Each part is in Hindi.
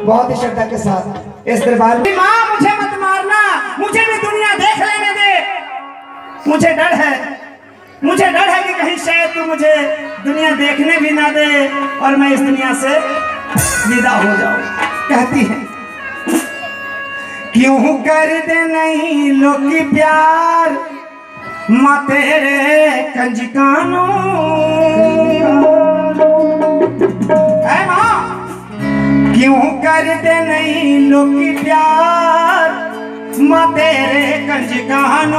बहुत ही श्रद्धा के साथ इस दरबार में। माँ मुझे मत मारना, मुझे भी दुनिया देख लेने दे। मुझे डर है कि कहीं शायद तू मुझे दुनिया देखने भी ना दे और मैं इस दुनिया से विदा हो जाऊं। कहती है क्यों कर दे नहीं लोग की प्यार माँ तेरे कंजकानो। है माँ क्यों कर दे नहीं लोग की प्यार माँ तेरे कंजकानो।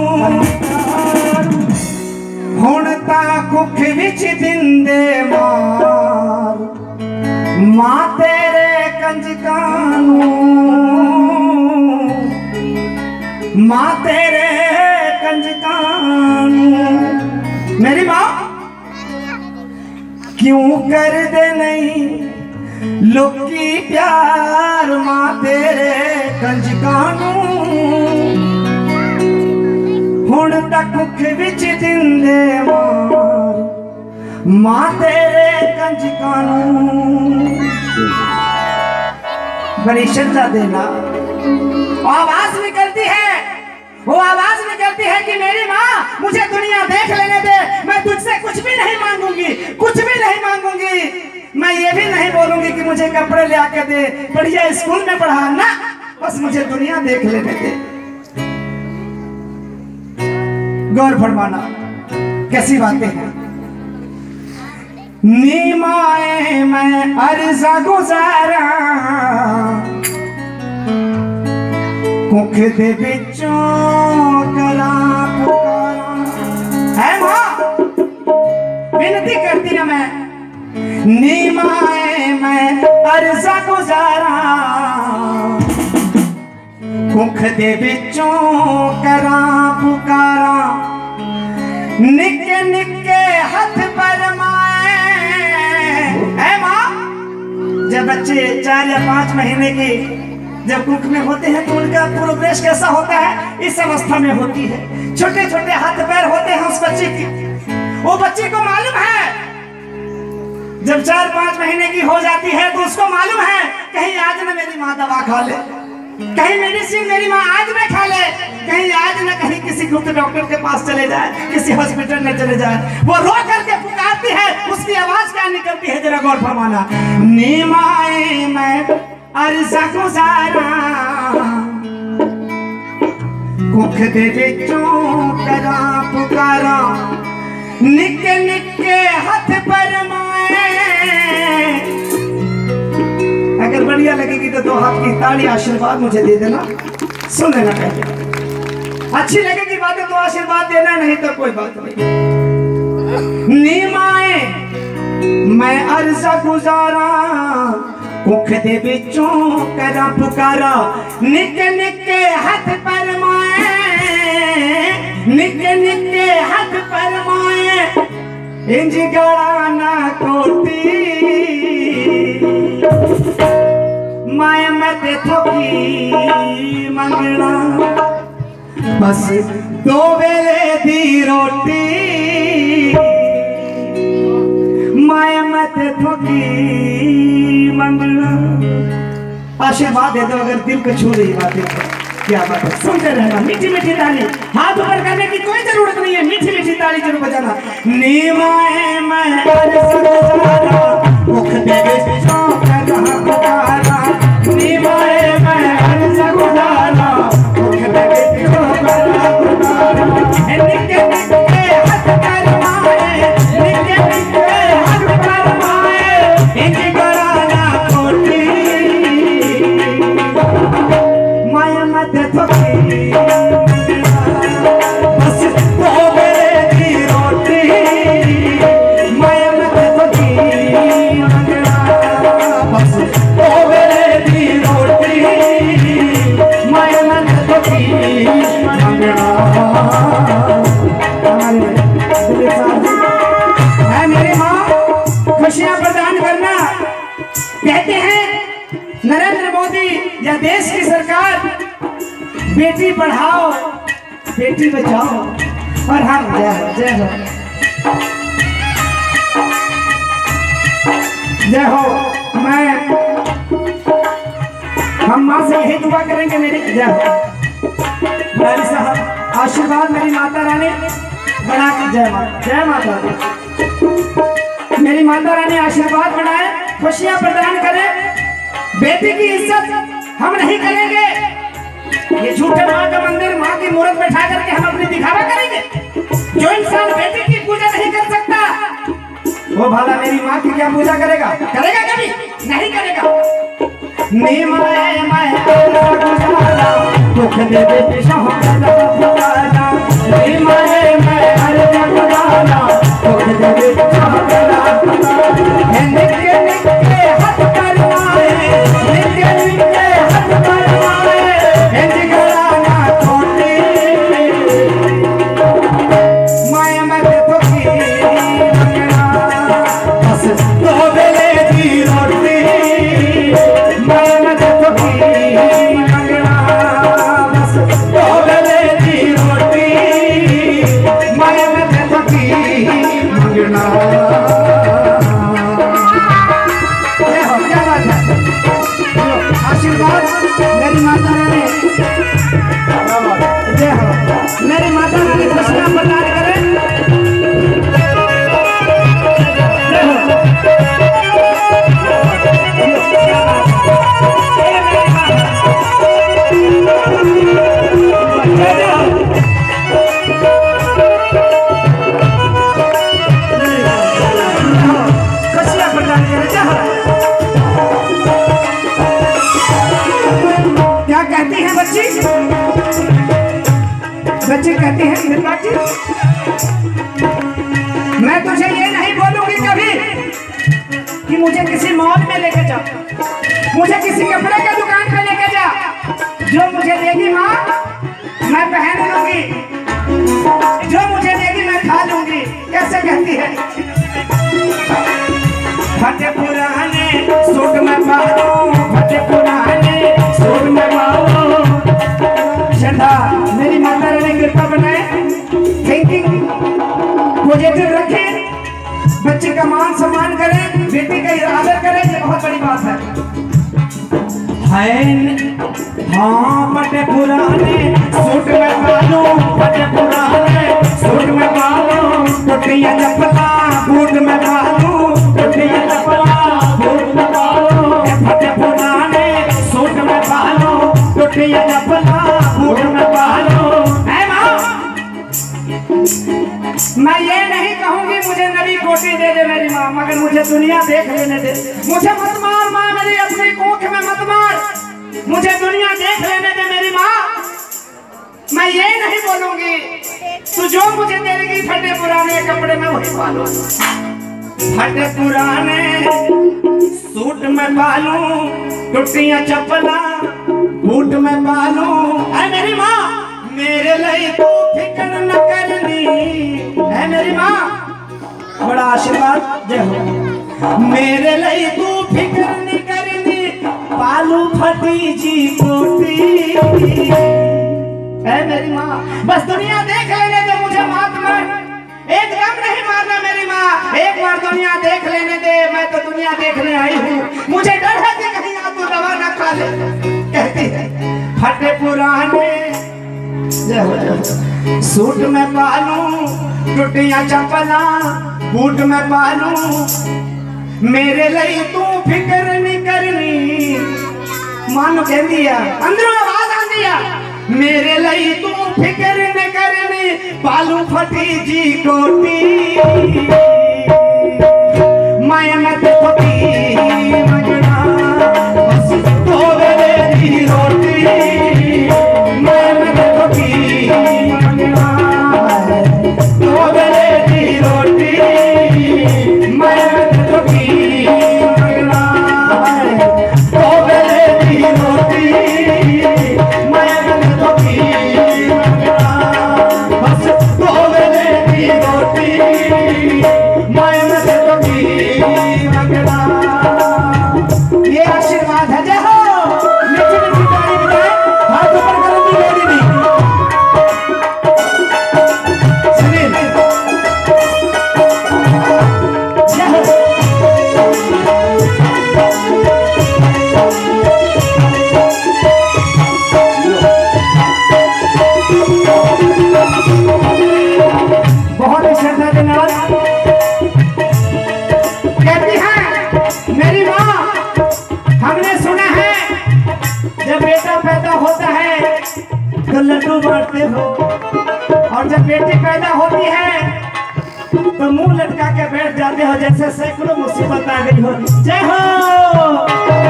हुण ता कुख विच दिंदे मार माँ तेरे कंजकानो। माँ तेरे कंजकानो। मेरी माँ क्यों कर दे नहीं लोग की प्यार माँ तेरे कंजकानो। हुण तक कुख विच दिंदे मार माँ तेरे कंजकानो। बड़ी श्रद्धा देना आवाज निकलती है, वो आवाज निकलती है कि मेरी माँ मुझे दुनिया देख लेने दे। मैं तुझसे कुछ भी नहीं मांगूंगी, कुछ भी नहीं मांगूंगी। मैं ये भी नहीं बोलूंगी कि मुझे कपड़े ले आके दे, बढ़िया स्कूल में पढ़ाना, बस मुझे दुनिया देख लेने दे। गौर फरमाना कैसी बातें हैं। नीमाए मैं अर्ज़ा गुजारा कुख दे विचों करा पुकारा। है माँ विनती करती है मैं नीमाए मैं अर्ज़ा गुजारा कुख दे विचों करा पुकारा। निके निके हाथ पर माए। है माँ जब बच्चे 4 या 5 महीने के जब कुख में होते हैं तो उनका प्रोग्रेस कैसा होता है, इस अवस्था में होती है। छोटे छोटे हाथ पैर होते हैं उस बच्चे की। वो बच्चे को मालूम है जब 4-5 महीने की हो जाती है तो उसको मालूम है कहीं आज न मेरी माँ दवा खा ले, कहीं मेडिसिन मेरी माँ आज न खा ले, कहीं आज न कहीं किसी गुप्त डॉक्टर के पास चले जाए, किसी हॉस्पिटल में चले जाए। वो रो करके पुकारती है, उसकी आवाज क्या निकलती है जरा गौर फरमाना। नीमाए मैं अर्ज़ा गुजारा कुख दे विचों करा पुकारा। निके निके हाथ पर माए। अगर बढ़िया लगेगी तो 2 हाथ की ताली आशीर्वाद मुझे दे देना, सुन लेना पहले। अच्छी लगेगी बातें तो आशीर्वाद देना, नहीं तो कोई बात नहीं। नीमाए मैं अर्ज़ा गुजारा कुख दे विचों करा पुकारा। निके निके हाथ पर माए, निके निके हाथ पर माए। इंज गड़ा ना कोटी माए मत थोकी मंगना। बस 2 वेले दी रोटी माए मत थोकी मंगना। आशीर्वाद दे दो अगर दिल को छू रही बातें। क्या बात है, सुनते रहना। मीठी मीठी ताली, हाथ ऊपर करने की कोई जरूरत नहीं है, मीठी मीठी ताली जरूर बजाना। नीमाए मैं अर्ज़ा गुजारा कुख दे विचों करा पुकारा। नीमाए मैं अर्ज़ा गुजारा कुख दे विचों करा पुकारा। निके निके हाथ पर माए, निके निके हाथ पर माए। इंज गड़ा ना कोटी माया मत थोकी बस 2 वेले दी रोटी माया मत थोकी मंगना। बस 2 वेले दी रोटी माया मत थोकी मंगना। है मेरी माँ खुशियां प्रदान करना। कहते हैं नरेंद्र मोदी या देश की सरकार बेटी पढ़ाओ बेटी बचाओ और हम जय हो जय हो। मैं दुआ करेंगे मेरी रानी साहब। आशीर्वाद मेरी माता रानी बना के, जय माता दी। मेरी माता रानी आशीर्वाद बनाए, खुशियां प्रदान करे। बेटी की इज्जत हम नहीं करेंगे। ये झूठे माँ का मंदिर, माँ की मूर्त बैठा करके हम अपनी दिखावा करेंगे। जो इंसान बेटी की पूजा नहीं कर सकता वो भला मेरी माँ की क्या पूजा करेगा? करेगा कभी नहीं करेगा। दुख दे बेटी मेरी माता रानी खुशियां प्रदान करे। खुशियां प्रदान करे। क्या कहती है बच्ची? बच्चे कहते हैं दुर्गा जी, मैं तुझे ये नहीं बोलूंगी कभी कि मुझे किसी मॉल में लेके जा, मुझे किसी कपड़े के दुकान पे लेके जा। जो मुझे देगी माँ मैं पहन लूंगी, जो मुझे देगी मैं खा लूंगी। कैसे कहती है? फटे पुराने सूट में पहनूं, फटे पुराने सूट में पहनूं। मेरी माता रानी कृपा बनाए, थिंकिंग पॉजिटिव रखे, बच्चे का मान सम्मान करें, बेटी का आदर करें। ये बहुत बड़ी बात है। हाँ फटे पुराने सूट में पालू, फटे पुराने सूट में पालू, टुटिया चपला बूट में पालू, टुटिया चपला बूट में पालू। फटे पुराने सूट में पालू, टुटिया चपला बूट में पालू। मैं ये नहीं कहूंगी मुझे नबी कोटी दे दे मेरी माँ, मगर मुझे दुनिया देख लेने दे। मुझे मत मार माँ, मेरी अपनी कोख में मत मार, मुझे दुनिया देख लेने दे मेरी माँ। मैं ये नहीं बोलूंगी तू जो मुझे देगी फटे पुराने कपड़े में वही पालू, फटे पुराने सूट में पालू, टुटियां चप्पला बूट में पालू। ऐ मेरी माँ मेरे लिए तू फिक्र न करनी, है मेरी माँ बड़ा आशीर्वाद जय हो। मेरे लिए तू फिक्र नहीं करनी, पालू फटी जी कोटी। है मेरी माँ बस दुनिया देख लेने दे मुझे, मात मार एकदम नहीं मारना मेरी माँ। एक बार दुनिया देख लेने दे, मैं तो दुनिया देखने आई हूँ। मुझे डर है कि कहीं आप तो दवा ना खा ले। कहती है फटे पुराने सूट में पालू, टुटियां चप्पला बूट में पालू। मेरे लिए तू फिक्र नहीं करनी, मानो कह दिया अंदरों आवाज आ दिया। मेरे लिए तू फिक्र नहीं करनी, पालू फटी जी कोटी। मैं मत फटी मगना बस तो मेरे की रोटी। मैं मत फटी मगना तो मेरे की रोटी। मैं मत फटी मगना तो मेरे की रोटी। मैं मत फटी मगना बस तो मेरे की रोटी। मैं मत फटी मगना तो लड्डू बांटते हो, और जब बेटी पैदा होती है तो मुंह लटका के बैठ जाते हो जैसे सैकड़ों मुसीबत आ गई हो। जय हो।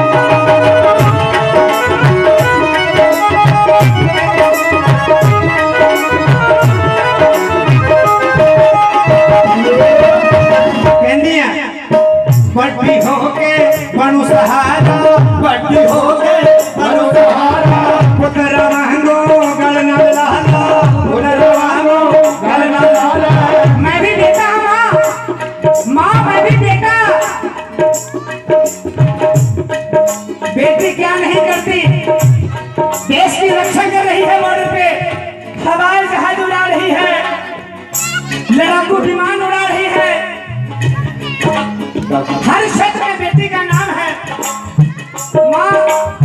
बड्डी होके बनू सहारा, बड्डी होके बनू सहारा, पुत्र मांगो गलना लाला, पुत्र मांगो गलना लाला। मैं भी बेटा हूँ माँ, मैं भी बेटा। बेटी क्या नहीं करती, देश की रक्षा कर रही है, बॉर्डर पे हवाई जहाज उड़ा रही है, लड़ाकू विमान उड़ा रही है। हर क्षेत्र में बेटी का नाम है। माँ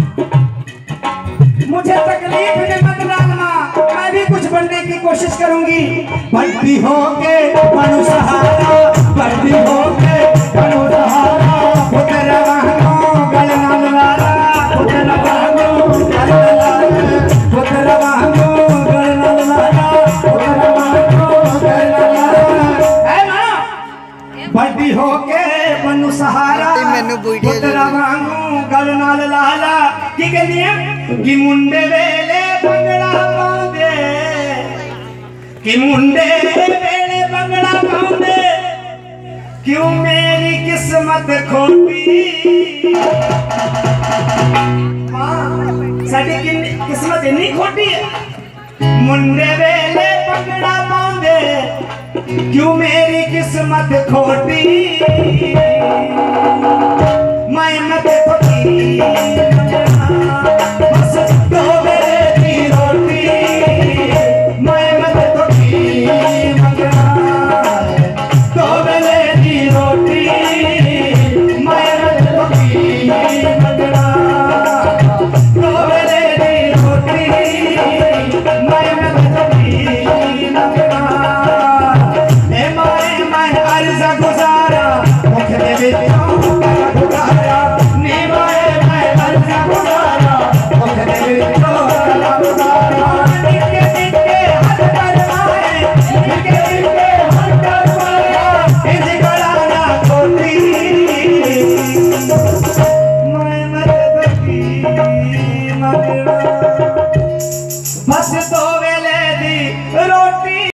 मुझे तकलीफ में मत डालना, मैं भी कुछ बनने की कोशिश करूंगी। बड़ी होके बनू सहारा, बड़ी होके बनू सहारा, पुत्र मांगो गलना लाला, पुत्र मांगो गलना लाला, पुत्र मांगो गलना लाला, पुत्र मांगो गलना लाला। है माँ बड़ी होके बनू सहारा, पुत्र मांगू गल नाल लाला। की कहती है कि मुंडे वेले बंगड़ा पाउंदे, कि मुंडे वेले बंगड़ा पाउंदे, क्यों मेरी किस्मत खोटी। मां साडी किस्मत इतनी खोटी है, मुंडे वेले बंगड़ा पाउंदे, क्यों मेरी किस्मत खोटी। मैं मत खोटी बस दो मेरे की रोटी, मैं मत खोटी मंगना दो मेरे की रोटी, मैं मत खोटी मंगना दो मेरे की रोटी, मैं मत खोटी मंगना। मैं अर्ज़ गुजारा मुझे भी मैं मत